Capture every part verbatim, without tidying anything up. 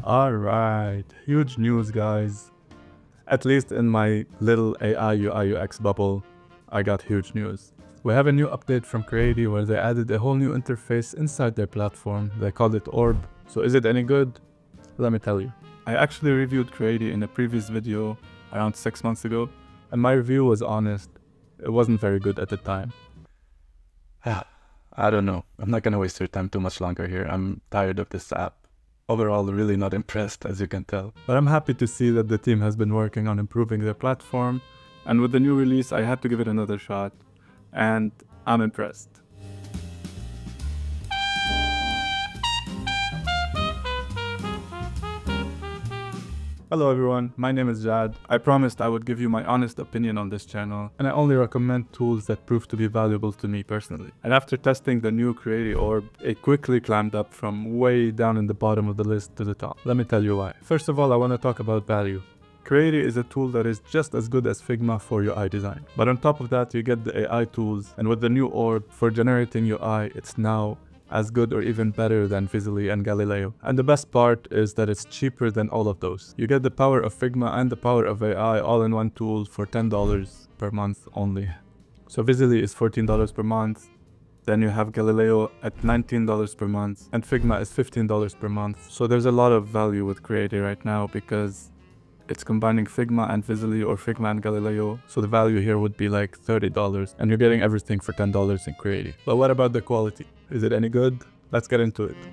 Alright, huge news guys. At least in my little A I U I U X bubble, I got huge news. We have a new update from Creatie where they added a whole new interface inside their platform. They called it Orb. So is it any good? Let me tell you. I actually reviewed Creatie in a previous video around six months ago, and my review was honest. It wasn't very good at the time. I don't know. I'm not gonna waste your time too much longer here. I'm tired of this app. Overall, really not impressed, as you can tell. But I'm happy to see that the team has been working on improving their platform, and with the new release, I had to give it another shot, and I'm impressed. Hello everyone, my name is Jad. I promised I would give you my honest opinion on this channel, and I only recommend tools that prove to be valuable to me personally. And after testing the new Creatie Orb, it quickly climbed up from way down in the bottom of the list to the top. Let me tell you why. First of all, I want to talk about value. Creatie is a tool that is just as good as Figma for U I design. But on top of that, you get the A I tools, and with the new Orb, for generating U I, it's now as good or even better than Visily and Galileo. And the best part is that it's cheaper than all of those. You get the power of Figma and the power of A I all in one tool for ten dollars per month only. So Visily is fourteen dollars per month, then you have Galileo at nineteen dollars per month, and Figma is fifteen dollars per month. So there's a lot of value with Creatie right now because it's combining Figma and Visily or Figma and Galileo, so the value here would be like thirty dollars, and you're getting everything for ten dollars in Creatie. But what about the quality? Is it any good? Let's get into it.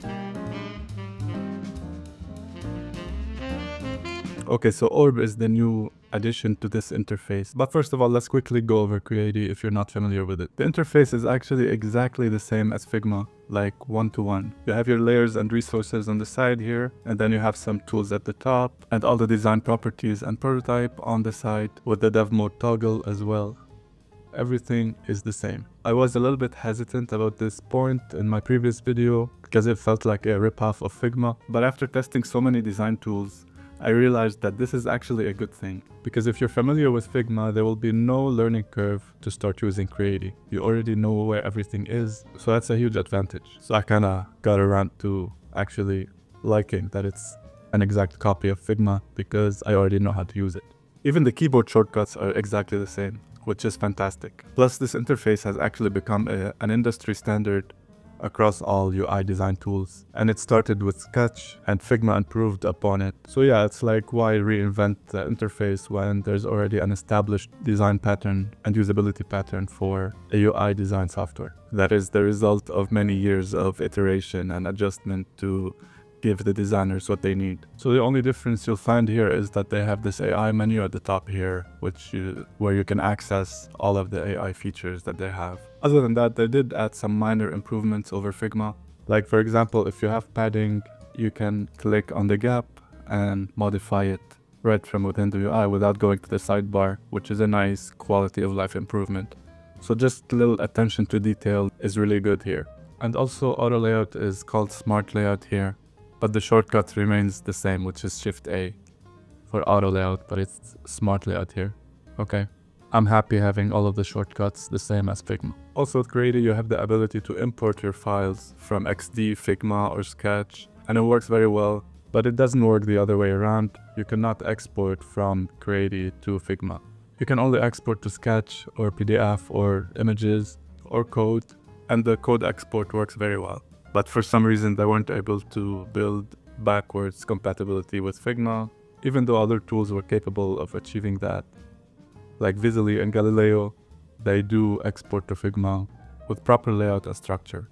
Okay, so Orb is the new addition to this interface. But first of all, let's quickly go over Creatie if you're not familiar with it. The interface is actually exactly the same as Figma, like one-to-one. You have your layers and resources on the side here, and then you have some tools at the top, and all the design properties and prototype on the side with the dev mode toggle as well. Everything is the same. I was a little bit hesitant about this point in my previous video because it felt like a ripoff of Figma, but after testing so many design tools, I realized that this is actually a good thing, because if you're familiar with Figma, there will be no learning curve to start using Creatie. You already know where everything is, so that's a huge advantage. So I kinda got around to actually liking that it's an exact copy of Figma because I already know how to use it. Even the keyboard shortcuts are exactly the same, which is fantastic. Plus, this interface has actually become a, an industry standard across all U I design tools, and it started with Sketch and Figma improved upon it. So yeah, it's like, why reinvent the interface when there's already an established design pattern and usability pattern for a U I design software that is the result of many years of iteration and adjustment to give the designers what they need. So the only difference you'll find here is that they have this A I menu at the top here, which you, where you can access all of the A I features that they have. Other than that, they did add some minor improvements over Figma. Like for example, if you have padding, you can click on the gap and modify it right from within the U I without going to the sidebar, which is a nice quality of life improvement. So just a little attention to detail is really good here. And also auto layout is called smart layout here, but the shortcut remains the same, which is Shift A for auto layout, but it's smart layout here. Okay. I'm happy having all of the shortcuts the same as Figma. Also with Creatie, you have the ability to import your files from X D, Figma, or Sketch, and it works very well, but it doesn't work the other way around. You cannot export from Creatie to Figma. You can only export to Sketch, or P D F, or images, or code, and the code export works very well. But for some reason, they weren't able to build backwards compatibility with Figma, even though other tools were capable of achieving that. Like Visily and Galileo, they do export to Figma with proper layout and structure.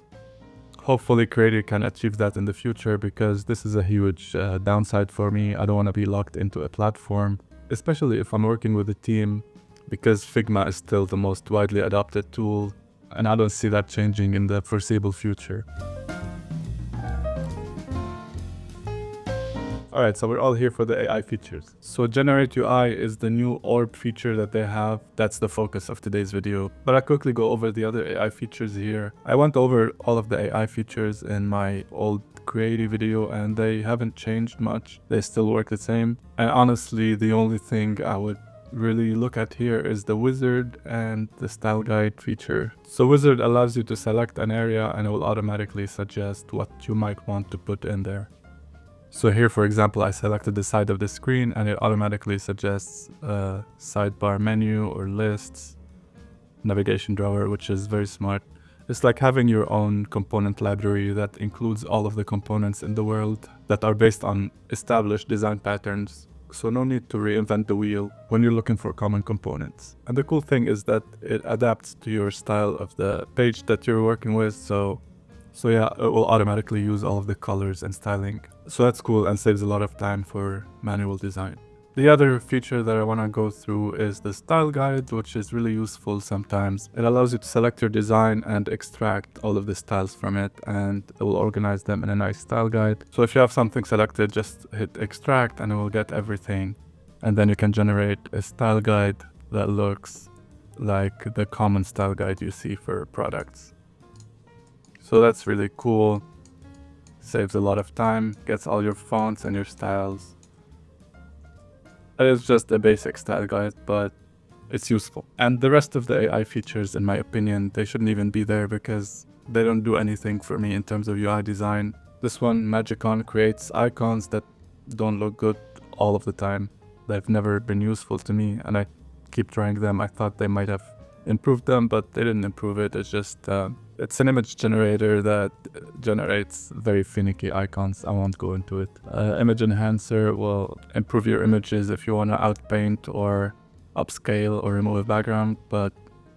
Hopefully Creatie can achieve that in the future, because this is a huge uh, downside for me. I don't want to be locked into a platform, especially if I'm working with a team, because Figma is still the most widely adopted tool, and I don't see that changing in the foreseeable future. Alright, so we're all here for the A I features. So Generate U I is the new Orb feature that they have. That's the focus of today's video. But I'll quickly go over the other A I features here. I went over all of the A I features in my old Creatie video, and they haven't changed much. They still work the same. And honestly, the only thing I would really look at here is the wizard and the style guide feature. So wizard allows you to select an area and it will automatically suggest what you might want to put in there. So here, for example, I selected the side of the screen and it automatically suggests a sidebar menu or lists, navigation drawer, which is very smart. It's like having your own component library that includes all of the components in the world that are based on established design patterns. So no need to reinvent the wheel when you're looking for common components. And the cool thing is that it adapts to your style of the page that you're working with. So So yeah, it will automatically use all of the colors and styling. So that's cool and saves a lot of time for manual design. The other feature that I want to go through is the style guide, which is really useful sometimes. It allows you to select your design and extract all of the styles from it, and it will organize them in a nice style guide. So if you have something selected, just hit extract and it will get everything. And then you can generate a style guide that looks like the common style guide you see for products. So that's really cool, saves a lot of time, gets all your fonts and your styles. It is just a basic style guide, but it's useful. And the rest of the A I features, in my opinion, they shouldn't even be there because they don't do anything for me in terms of U I design. This one, Magicon, creates icons that don't look good all of the time. They've never been useful to me, and I keep trying them. I thought they might have improved them, but they didn't improve it. It's just uh, it's an image generator that generates very finicky icons. I won't go into it. Uh, image enhancer will improve your images if you want to outpaint or upscale or remove a background, but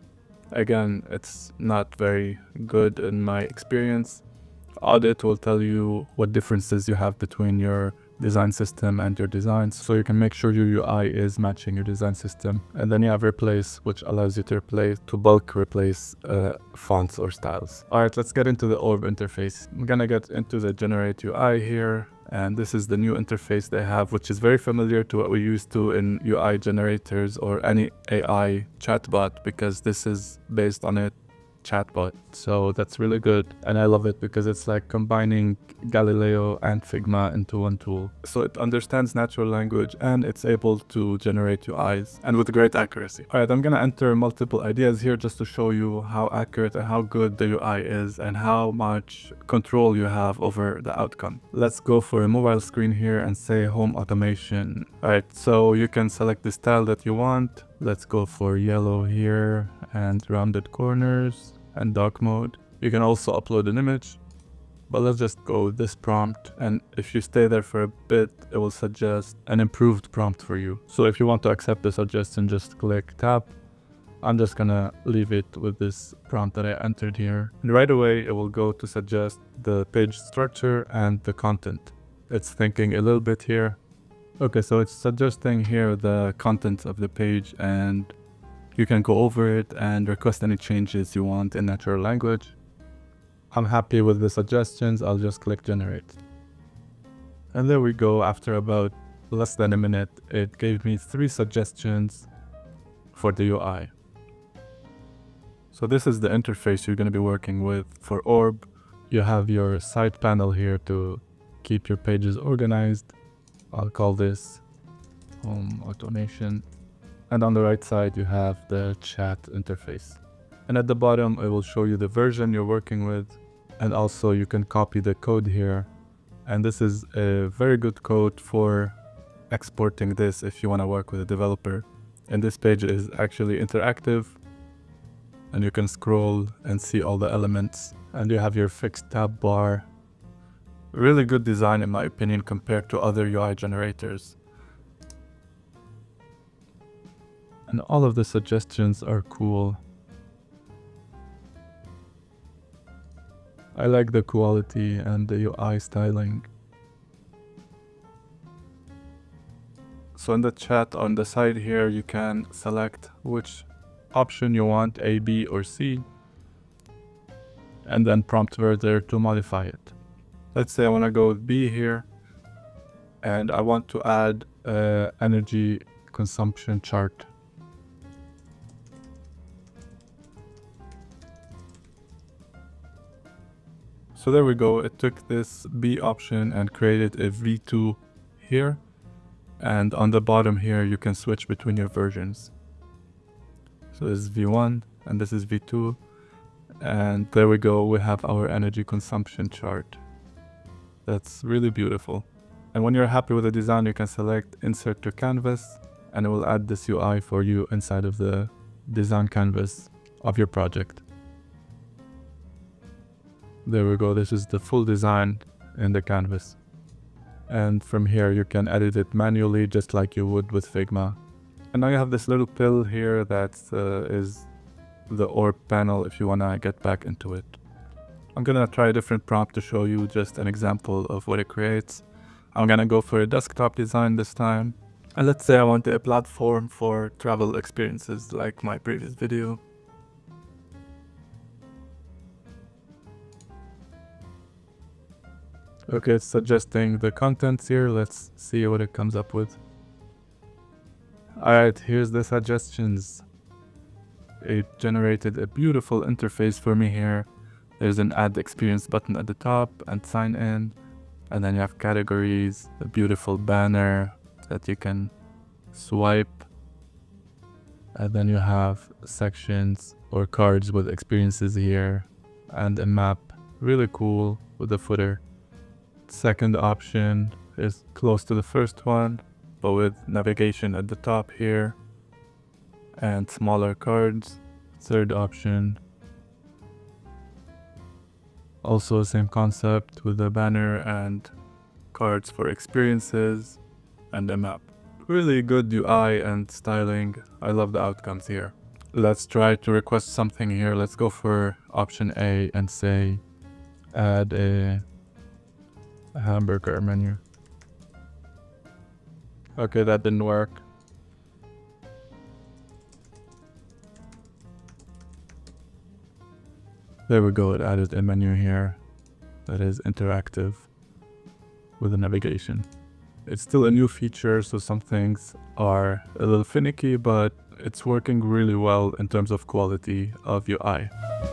again, it's not very good in my experience. Audit will tell you what differences you have between your design system and your designs, so you can make sure your U I is matching your design system. And then you have replace, which allows you to replace to bulk replace uh, fonts or styles. All right, let's get into the Orb interface. I'm gonna get into the generate U I here, and this is the new interface they have, which is very familiar to what we used to in U I generators or any A I chatbot, because this is based on it chatbot. So that's really good, and I love it because it's like combining Galileo and Figma into one tool. So it understands natural language and it's able to generate U Is, and with great accuracy. All right, I'm gonna enter multiple ideas here just to show you how accurate and how good the U I is and how much control you have over the outcome. Let's go for a mobile screen here and say home automation. All right, so you can select the style that you want. Let's go for yellow here and rounded corners and dark mode. You can also upload an image, but let's just go with this prompt, and if you stay there for a bit, it will suggest an improved prompt for you. So if you want to accept the suggestion, just click tap. I'm just gonna leave it with this prompt that I entered here, and right away it will go to suggest the page structure and the content. It's thinking a little bit here. Okay, so it's suggesting here the content of the page, and you can go over it and request any changes you want in natural language. I'm happy with the suggestions. I'll just click generate. And there we go. After about less than a minute, it gave me three suggestions for the U I. So this is the interface you're going to be working with for Orb. You have your side panel here to keep your pages organized. I'll call this home automation. And on the right side, you have the chat interface. And at the bottom, it will show you the version you're working with. And also you can copy the code here. And this is a very good code for exporting this if you want to work with a developer. And this page is actually interactive, and you can scroll and see all the elements. And you have your fixed tab bar. Really good design in my opinion compared to other U I generators. And all of the suggestions are cool. I like the quality and the U I styling. So in the chat on the side here, you can select which option you want, A, B, or C, and then prompt further to modify it. Let's say I want to go with B here, and I want to add an energy consumption chart. So there we go. It took this B option and created a V two here. And on the bottom here, you can switch between your versions. So this is V one and this is V two. And there we go. We have our energy consumption chart. That's really beautiful. And when you're happy with the design, you can select insert to canvas, and it will add this U I for you inside of the design canvas of your project. There we go. This is the full design in the canvas. And from here, you can edit it manually, just like you would with Figma. And now you have this little pill here that uh, is the orb panel if you want to get back into it. I'm gonna try a different prompt to show you just an example of what it creates. I'm gonna go for a desktop design this time. And let's say I want a platform for travel experiences like my previous video. Okay, it's suggesting the contents here. Let's see what it comes up with. Alright, here's the suggestions. It generated a beautiful interface for me here. There's an add experience button at the top and sign in. And then you have categories, a beautiful banner that you can swipe. And then you have sections or cards with experiences here and a map. Really cool with the footer. Second option is close to the first one, but with navigation at the top here and smaller cards. Third option, also same concept with a banner and cards for experiences and a map. Really good U I and styling. I love the outcomes here. Let's try to request something here. Let's go for option A and say add a, a hamburger menu. Okay, that didn't work. There we go, it added a menu here that is interactive with the navigation. It's still a new feature, so some things are a little finicky, but it's working really well in terms of quality of U I.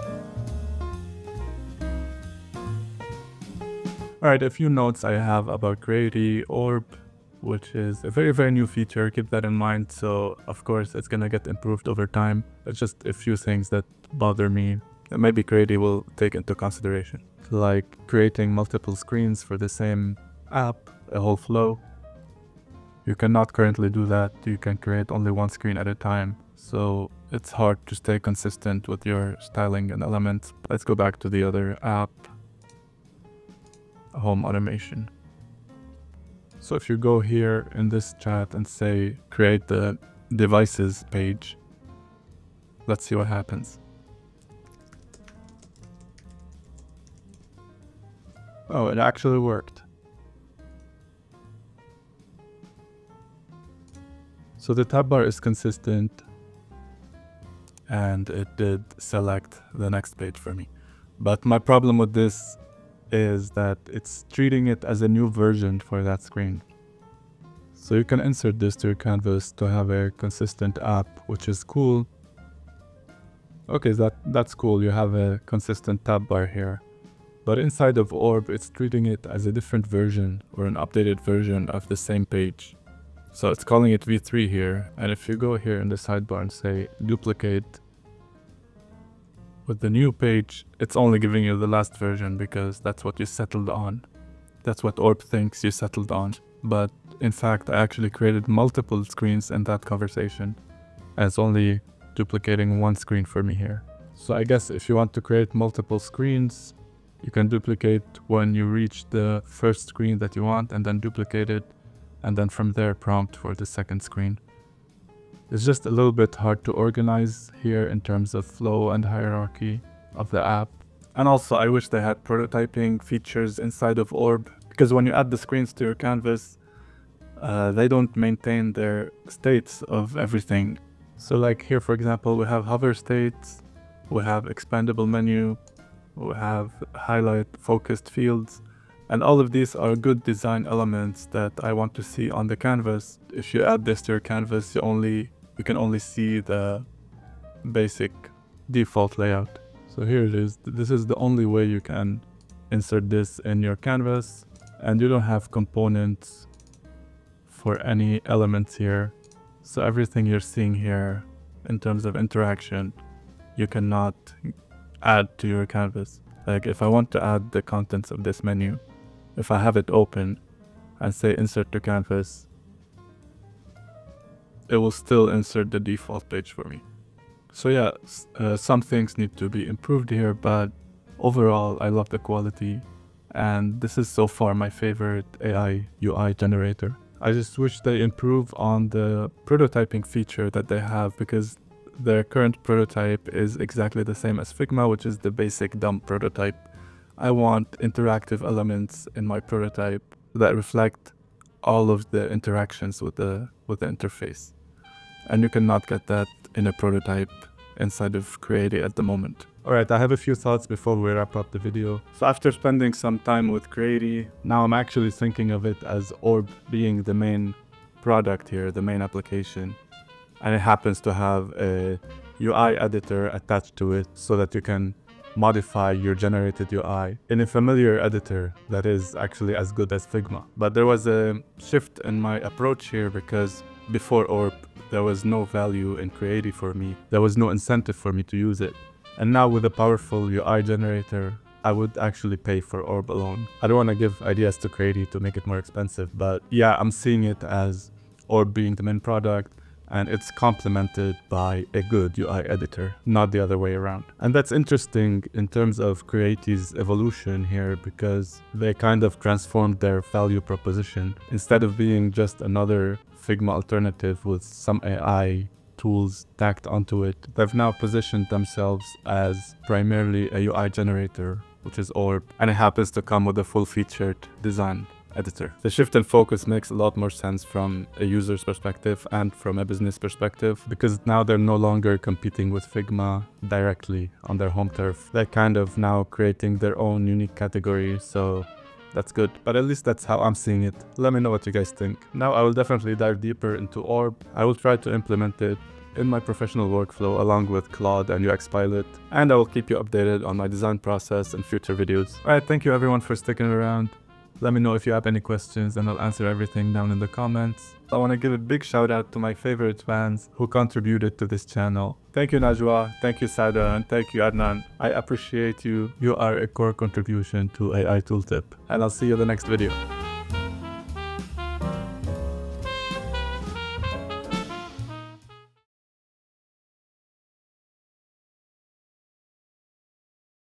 Alright, a few notes I have about Creatie Orb, which is a very, very new feature. Keep that in mind. So, of course, it's gonna get improved over time. It's just a few things that bother me that maybe Creatie will take into consideration. Like creating multiple screens for the same app, a whole flow. You cannot currently do that. You can create only one screen at a time. So it's hard to stay consistent with your styling and elements. Let's go back to the other app, home automation. So if you go here in this chat and say create the devices page, let's see what happens. Oh, it actually worked. So the tab bar is consistent and it did select the next page for me. But my problem with this is that it's treating it as a new version for that screen. So you can insert this to your canvas to have a consistent app, which is cool. Okay, that, that's cool. You have a consistent tab bar here. But inside of Orb, it's treating it as a different version or an updated version of the same page. So it's calling it v three here. And if you go here in the sidebar and say duplicate with the new page, it's only giving you the last version because that's what you settled on. That's what Orb thinks you settled on. But in fact, I actually created multiple screens in that conversation. And it's only duplicating one screen for me here. So I guess if you want to create multiple screens, you can duplicate when you reach the first screen that you want and then duplicate it. And then from there prompt for the second screen. It's just a little bit hard to organize here in terms of flow and hierarchy of the app. And also I wish they had prototyping features inside of Orb, because when you add the screens to your canvas, uh, they don't maintain their states of everything. So like here, for example, we have hover states, we have expandable menu, we have highlight focused fields, and all of these are good design elements that I want to see on the canvas. If you add this to your canvas, you only you can only see the basic default layout. So here it is. This is the only way you can insert this in your canvas, and you don't have components for any elements here. So everything you're seeing here in terms of interaction, you cannot add to your canvas. Like if I want to add the contents of this menu, if I have it open, and say insert to canvas, it will still insert the default page for me. So yeah, uh, some things need to be improved here, but overall I love the quality, and this is so far my favorite A I U I generator. I just wish they improve on the prototyping feature that they have, because their current prototype is exactly the same as Figma, which is the basic dumb prototype. I want interactive elements in my prototype that reflect all of the interactions with the with the interface, and you cannot get that in a prototype inside of Creatie at the moment. Alright, I have a few thoughts before we wrap up the video. So after spending some time with Creatie, now I'm actually thinking of it as Orb being the main product here, the main application. And it happens to have a U I editor attached to it so that you can modify your generated U I in a familiar editor that is actually as good as Figma. But there was a shift in my approach here, because before Orb, there was no value in Creatie for me. There was no incentive for me to use it. And now with a powerful U I generator, I would actually pay for Orb alone. I don't want to give ideas to Creatie to make it more expensive, but yeah, I'm seeing it as Orb being the main product, and it's complemented by a good U I editor, not the other way around. And that's interesting in terms of Creatie's evolution here, because they kind of transformed their value proposition. Instead of being just another Figma alternative with some A I tools tacked onto it, they've now positioned themselves as primarily a U I generator, which is Orb, and it happens to come with a full-featured design editor. The shift in focus makes a lot more sense from a user's perspective and from a business perspective, because now they're no longer competing with Figma directly on their home turf. They're kind of now creating their own unique category, so that's good. But at least that's how I'm seeing it. Let me know what you guys think. Now I will definitely dive deeper into Orb. I will try to implement it in my professional workflow along with Claude and U X Pilot, and I will keep you updated on my design process in future videos. Alright, thank you everyone for sticking around. Let me know if you have any questions and I'll answer everything down in the comments. I want to give a big shout out to my favorite fans who contributed to this channel. Thank you Najwa, thank you Sada, and thank you Adnan. I appreciate you. You are a core contribution to A I Tooltip. And I'll see you in the next video.